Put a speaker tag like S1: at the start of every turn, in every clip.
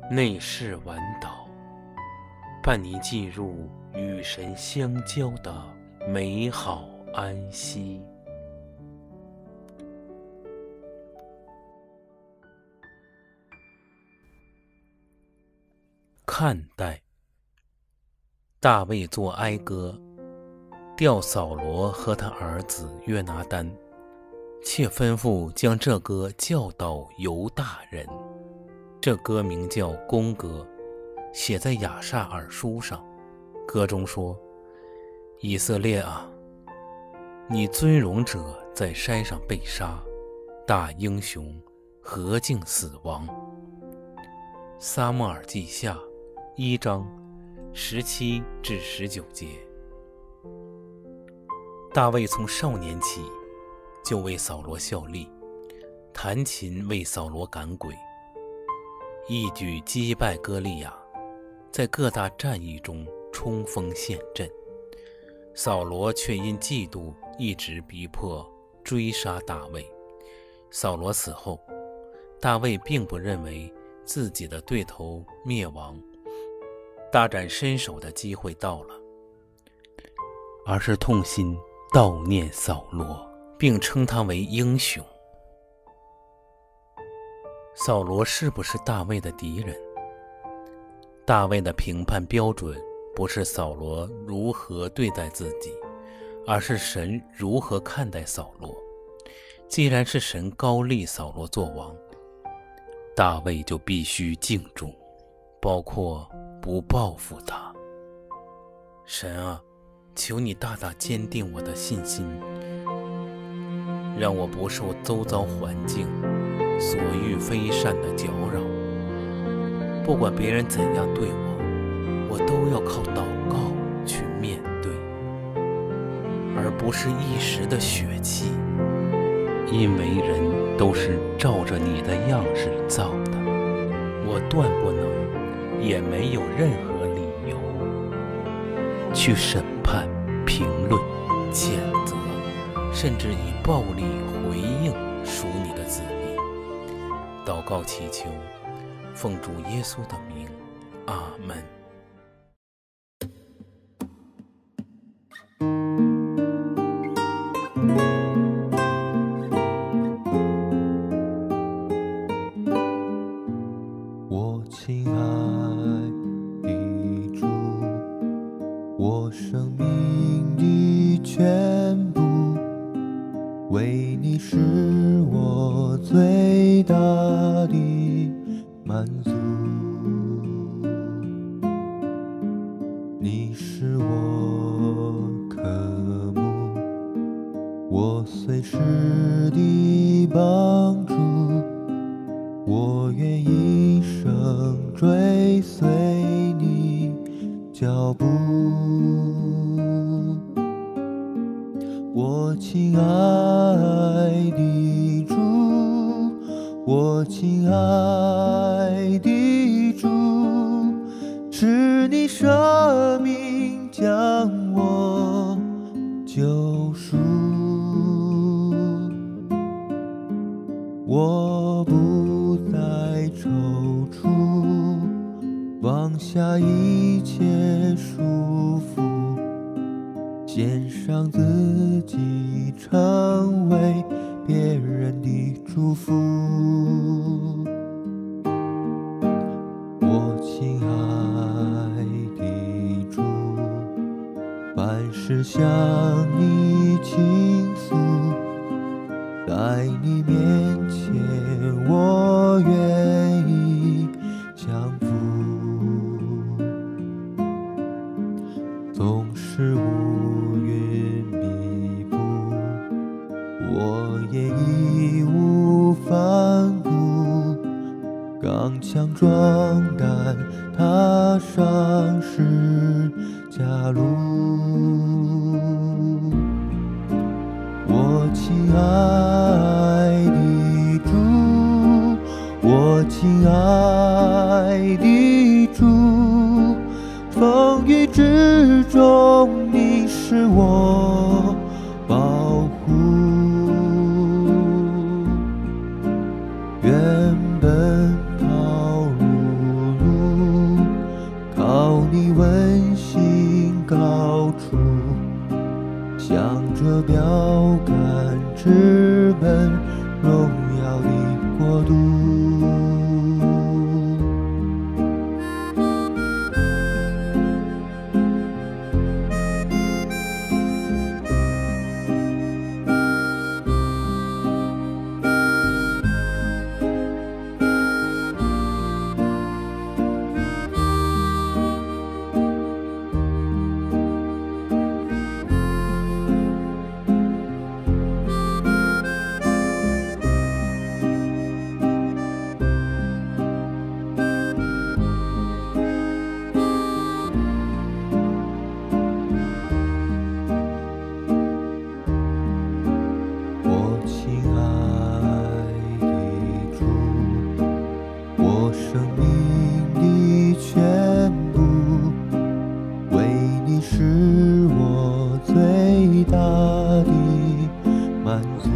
S1: 内室晚祷，伴你进入与神相交的美好安息。看待大卫作哀歌，调扫罗和他儿子约拿单，且吩咐将这歌教导犹大人。这歌名叫弓歌，写在亚萨尔书上。歌中说：以色列啊，你尊荣者在山上被杀，大英雄何竟死亡。撒母耳记下1章17至19节。大卫从少年起就为扫罗效力，弹琴为扫罗赶鬼，一举击败歌利亚，在各大战役中冲锋陷阵。扫罗却因嫉妒一直逼迫追杀大卫。扫罗死后，大卫并不认为自己的对头灭亡，大展身手的机会到了，而是痛心悼念扫罗，并称他为英雄。扫罗是不是大卫的敌人？大卫的评判标准不是扫罗如何对待自己，而是神如何看待扫罗。既然是神高立扫罗做王，大卫就必须敬重，包括不报复他。神啊，求你大大坚定我的信心，让我不受周遭环境所欲非善的搅扰。不管别人怎样对我，我都要靠祷告去面对，而不是一时的血气。因为人都是照着你的样式造的，我断不能，也没有任何理由去审判、评论、谴责，甚至以暴力回应属你的子民。祷告祈求，奉主耶稣的名，阿们。
S2: 我亲爱的主，我生命的全部，为你是我最大的满足。你是我渴慕，我随时的帮助，我愿一生追随你脚步。我亲爱的主，我亲爱的主，是你舍命将我救赎。我不再踌躇，放下一切束缚，献上自己，成为别人的祝福。我亲爱的主，凡事向你倾诉，在你面前我愿意降服。总是乌云密布，我也义无反顾，刚强壮胆，踏上十架路。我亲爱的主，我亲爱的主，风雨之中你是我保护。原本跑如命的全部，为你是我最大的满足。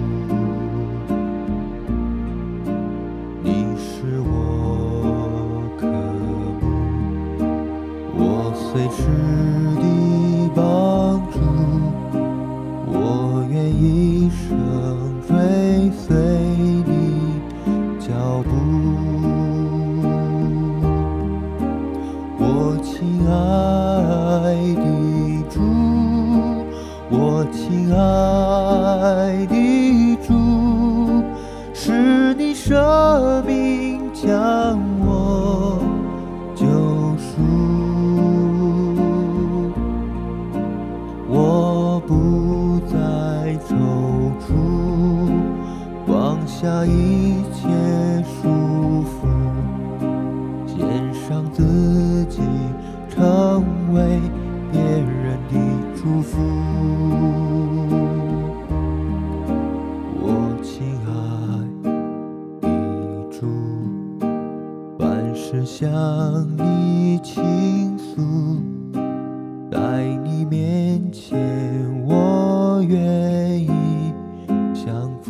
S2: 你是我渴慕，我随时的帮助，我愿一生追随你脚步。我亲爱的主，我亲爱的主，是你舍命将我救赎。我不再踌躇，放下一切束缚，献上自己，成为别人的祝福。我亲爱的主，凡事向你倾诉，在你面前我愿意降服。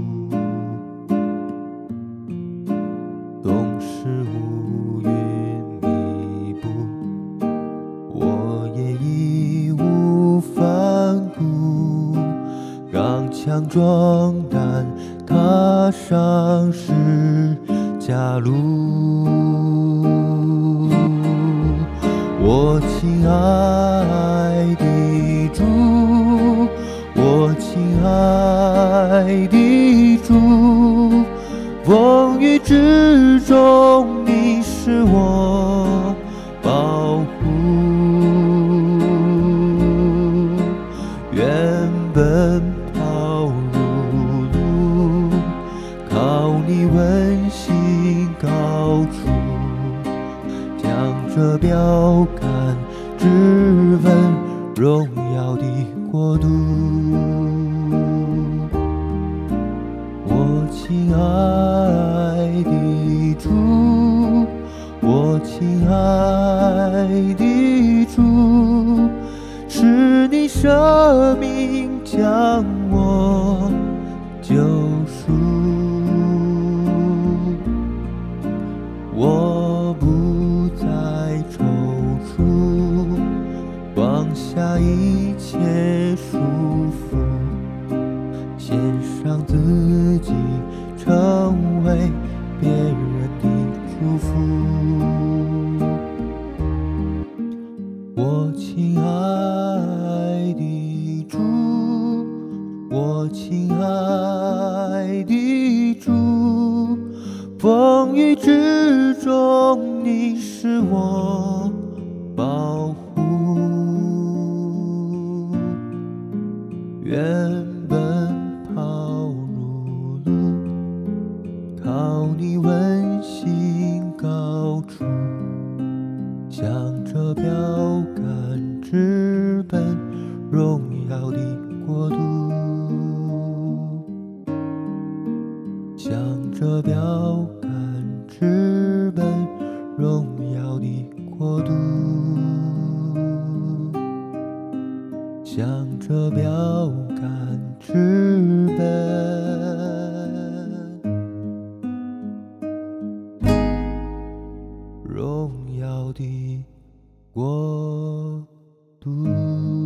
S2: 总是乌云密布，我也义无反顾，刚强壮胆，踏上十架路。我亲爱的主，我亲爱的主，风雨之中你是我保护。原奔跑如路，靠你温馨高处，将这标杆直奔荣耀的国度。我亲爱的主，我亲爱的主，是你舍命将我救赎。我不再踌躇，放下一切束缚，献上自己，成为别人的祝福。我亲爱的主，我亲爱的主，风雨之中你是我保护。原奔跑如路，靠你温馨高处，向着标杆直奔荣耀的国度。向着标杆直奔荣耀的国度，向着标杆直奔荣耀的国度。